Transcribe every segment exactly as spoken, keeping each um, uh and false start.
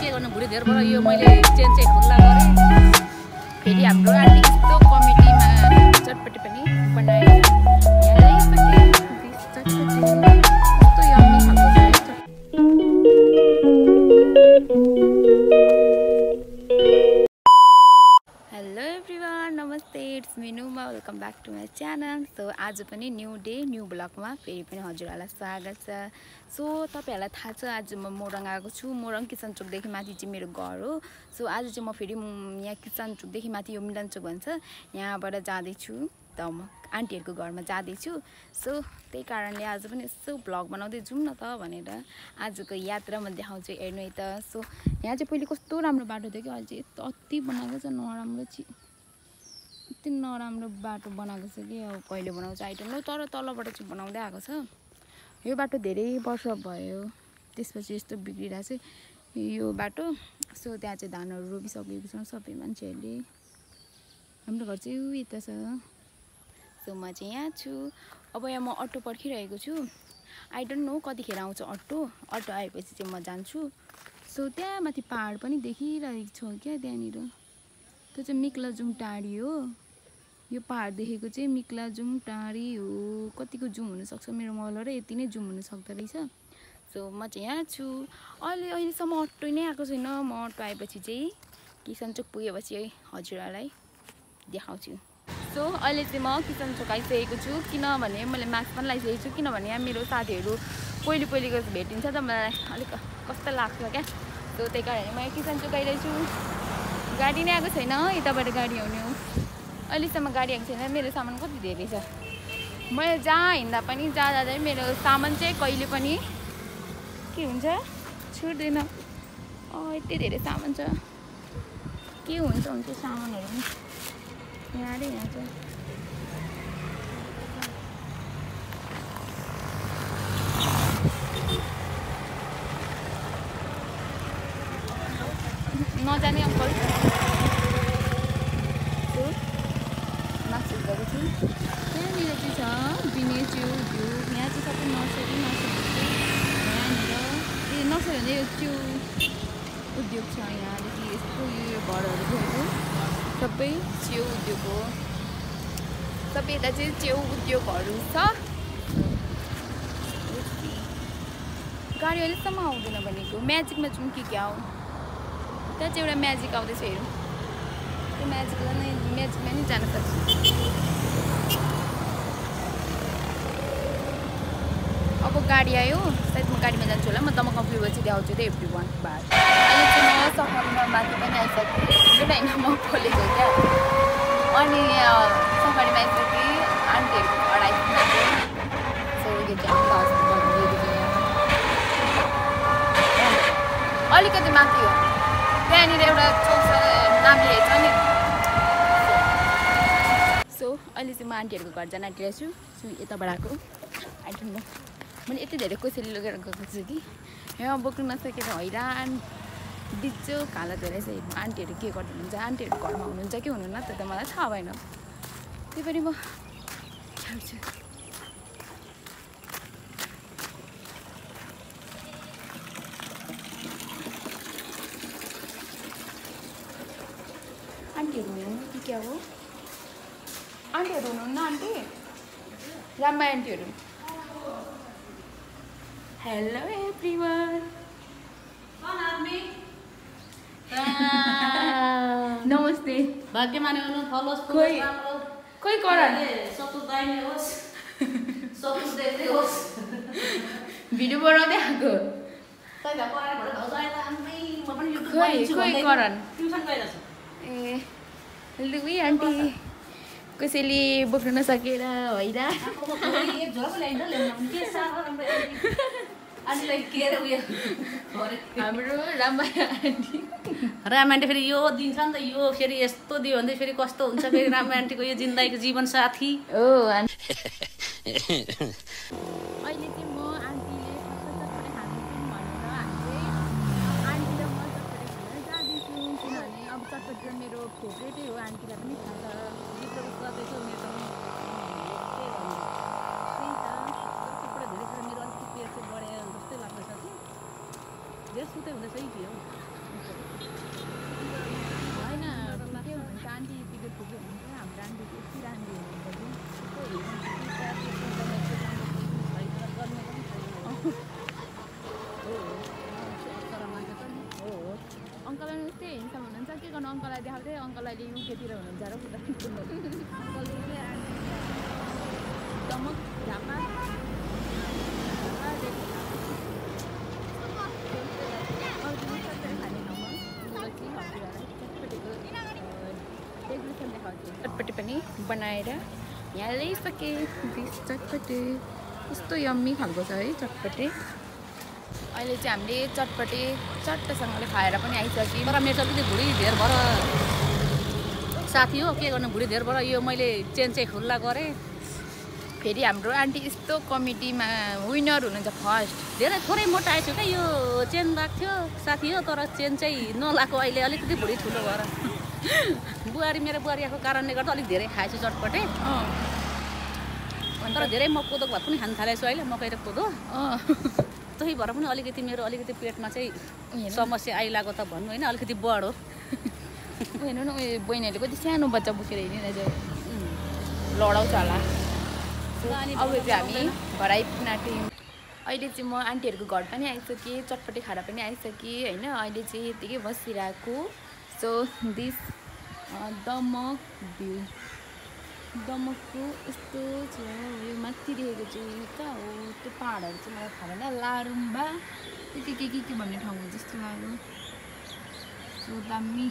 के गर्नु भुँडी धेरबाट यो मैले चेन चाहिँ खुल्ला गरेँ फेरि हाम्रो आन्टी यस्तो कमिटीमा चटपटी पनि बनाएर यहाँ यस्तो चटपटी कस्तो यम्मी खालको छ हेलो एभ्रिवान नमस्ते it's me Numa welcome back to my channel so आज पनि न्यू डे न्यू ब्लगमा फेरि पनि हजुरहरूलाई स्वागत छ सो तपाईहरुलाई थाहा छ आज म मोरङ आएको छु मोरङ किसनचोकदेखि माथि चाहिँ मेरो घर हो सो आज चाहिँ म फेरि यहाँ किसनचोकदेखि माथि यो मिलनचोक भन्छ यहाँबाट जाँदैछु दमक आन्टीहरूको घरमा जाँदैछु सो त्यही कारणले आज पनि यसो भ्लग बनाउँदै जाउँ न त भनेर आजको यात्रा म देखाउँछु हेर्नु है त सो यहाँ चाहिँ पहिले कस्तो राम्रो बाटो थियो कि अहिले चाहिँ अति बनाएको छ नराम्रो चाहिँ यति नराम्रो बाटो बनाएको छ कि अब कहिले बनाउँछ आइटम न तर तलबाट चाहिँ बनाउँदै आएको छ यो बाटो धेरै वर्ष भयो त्यसपछि यस्तो बिग्रिरहेको छ यो बाटो सो त्यहाँ चाहिँ धानहरू रोपिसकेको छ सबै मान्छेहरूले हाम्रो घर चाहिँ यता छ सो म चाहिँ यहाँ छु अब यहाँ म अटो पर्खिरहेको छु आई डोन्ट नो कतिखेर आउँछ अटो अटो आएपछि चाहिँ म जान्छु सो त्यहाँ माथि पहाड पनि देखिरहेको छ क्या त्यहाँनिर त्यो चाहिँ मिक्लाजुङ टाढी हो यो पहाड देखेको चाहिँ मिक्लाजुङ टाढी हो कतिको जुम हुनसक्छ मेरो मोबाइल र यति नै जुम हुन सक्दो रहेछ सो म चाहिँ यहाँ छु अहिले अहिलेसम्म अटो नै आएको छैन म अटो आएपछि चाहिँ किसनचोक पुगेपछि हजुरहरूलाई देखाउँछु सो अहिले चाहिँ म किसनचोक आइसकेको छु किनभने मैले मास्क पनि लगाइसकेको छु किनभने यहाँ मेरो साथीहरू पहिले पहिलेको भेटिन्छ त मलाई अलिक कस्तो लाग्छ क्या सो त्यही कारणले म यहाँ किसनचोक आइरहेको छु गाडी नै आएको छैन यताबाट गाडी आउने हो अहिलेसम्म गाडी आएको छैन मेरो सामान कति धेरै छ मैले जहाँ हिँड्दा पनि जहाँ जाँदा मेरो सामान चाहिँ कहिले पनि के हुन्छ छुट्दैन यति धेरै सामान छ के हुन्छ हुन्छ सामानहरू पनि यहाँ र यहाँ छ नजाने अङ्कल मासु गरेको छु त्यहाँनिर चाहिँ छ बिने च्याउ घिउ यहाँ चाहिँ सबै नर्सरी नर्सरी यहाँनिर ए नर्सरी भन्दा यो च्याउ उद्योग छ यहाँदेखि यस्तो यो घरहरू गएको सबै च्याउ उद्योग हो सबै यता चाहिँ च्याउ उद्योगहरू छ गाडी अहिलेसम्म आउँदैन भनेको म्याजिकमा जाउँ कि क्या हो त्यहाँ चाहिँ एउटा म्याजिक आउँदैछ हेरौँ त्यो म्याजिकलाई नै म्याजिकमा नै जान सक्छु अब गाडी आयो सायद म गाडीमा जान्छु होला म दमकमा पुगेपछि देखाउँछु त एभ्री वान बार अहिले चाहिँ म सफारीमा माथि पनि आइसकेँ जुन होइन म खोलेको क्या अनि सफारीमा आइसकेँ आन्टीहरूको घर आइसकेको सो यो चाहिँ अलिकति माथि हो त्यहाँनिर एउटा चौक छ नाम लेखेको छ नि सो अहिले चाहिँ म आन्टीहरूको घर जान आँटिरहेको छु सो यताबाट आएको आई डोन्ट नो मैले यति धेरै कसैले लगेर गएको छु कि यहाँ बोक्नु नसकेर हैरान बिचो कालो धेरै छ आन्टीहरू के गर्दै हुनुहुन्छ आन्टीहरू घरमा हुनुहुन्छ कि हुनुहुन्न त्यो त मलाई थाहा भएन त्यही पनि म छु आन्टीहरू हुनुहुन्न कि क्या हो आन्टीहरू हुनुहुन्न आन्टी राम्मा आन्टीहरू हेलो एभ्रिवान नमस्ते भाग्य माने हुनु फलोस् कोही कोही करण सतु दाइने होस् सतु देख्दै होस् भिडियो बनाउँदै आएको तैले करण भएर भाउजू आए त आम्मै म पनि युट्युब खोइ खोइ करण ट्युसन गइरहेछ ए लुई आन्टी कसैले बोक्न नसकेर हैरा एक झोला ल्याइन्छ ल्याउनु के साह्रो राम्रो आन्टीलाई के रे उयो हाम्रो रामा आन्टी राम आन्टी फेरि यो दिन्छ नि त यो फेरि यस्तो दियो भने फेरि कस्तो हुन्छ फेरि राम आन्टीको यो जिन्दगीको जीवन साथी ओ अहिले चाहिँ म आन्टीले चटपटे खानु भनेर हामी आन्टी र म चटपटे खान जाँदैछु किनभने अब चटपटे मेरो फेभरेटै हो आन्टीलाई पनि थाहा छ भित्र गर्दैछु मेरो त धेरै सुतै हुँदैछ कि के हो होइन ठिकै हुनुहुन्छ आन्टी यतिको ठिकै हुनुहुन्छ हाम्रो आन्टी यति राम्रो हो अङ्कललाई यस्तै हिँड्छ हुनुहुन्छ के गर्नु अङ्कललाई देखाउँदै अङ्कललाई युकेतिर हुनुहुन्छ र दमक ढापा चटपटी पनि बनाएर यहाँ ल्याइसकेँ दिस चटपटी कस्तो यम्मी खालको छ है चटपटी अहिले चाहिँ हामीले चटपटी चट्टसँगले खाएर पनि आइसक्यौँ तर मेरो अलिकति भुँडी धेर भएर साथी हो के गर्नु भुँडी धेर भएर यो मैले चेन चाहिँ खुल्ला गरेँ फेरि हाम्रो आन्टी यस्तो कमिटीमा विनर हुनुहुन्छ फर्स्ट धेरै थोरै मोटा आएछु क्या यो चेन लाग्थ्यो साथी हो तर चेन चाहिँ नलाएको अहिले अलिकति भुँडी ठुलो भएर बुहारी मेरो बुहारी आएको कारणले गर्दा अलिक धेरै खाएछु चटपटे तर धेरै म कोदोको भात पनि खान थालेछु अहिले मकै र कोदो त्यही भएर पनि अलिकति मेरो अलिकति पेटमा चाहिँ समस्या आइलागो त भन्नु होइन अलिकति बढो हेर्नु न उयो बहिनीहरूले कति सानो बच्चा बोकेर हिँडिरहेछ लडाउँछ होला अब चाहिँ हामी घर आइपुग्न आँट्यौँ अहिले चाहिँ म आन्टीहरूको घर पनि आइसकेँ चटपटी खाएर पनि आइसकेँ होइन अहिले चाहिँ यत्तिकै बसिरहेको सो दिस दमक भ्यू दमकको यस्तो छ यो माथि देखेको चाहिँ कहाँ हो त्यो पाहाडहरू चाहिँ मलाई थाहा भएन लारुम्बा के के के के के भन्ने ठाउँ हो जस्तो लाग्यो सो दामी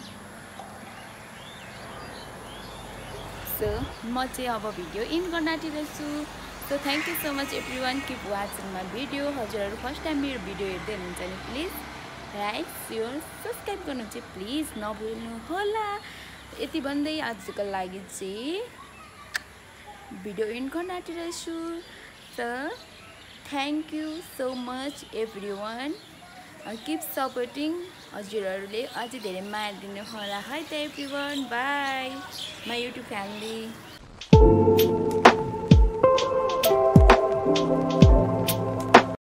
सो म चाहिँ अब भिडियो इन गर्न आँटिरहेछु so thank you so much everyone keep watching my video हजुरहरू फर्स्ट टाइम मेरो भिडियो हेर्दै हुनुहुन्छ भने प्लिज लाइक सेयर सब्सक्राइब गर्नु चाहिँ प्लिज नभुल्नु होला यति भन्दै आजको लागि चाहिँ भिडियो इन गर्न आँटिरहेछु so thank you so much everyone keep supporting हजुरहरूले अझै धेरै माया दिनु होला है त everyone bye my YouTube family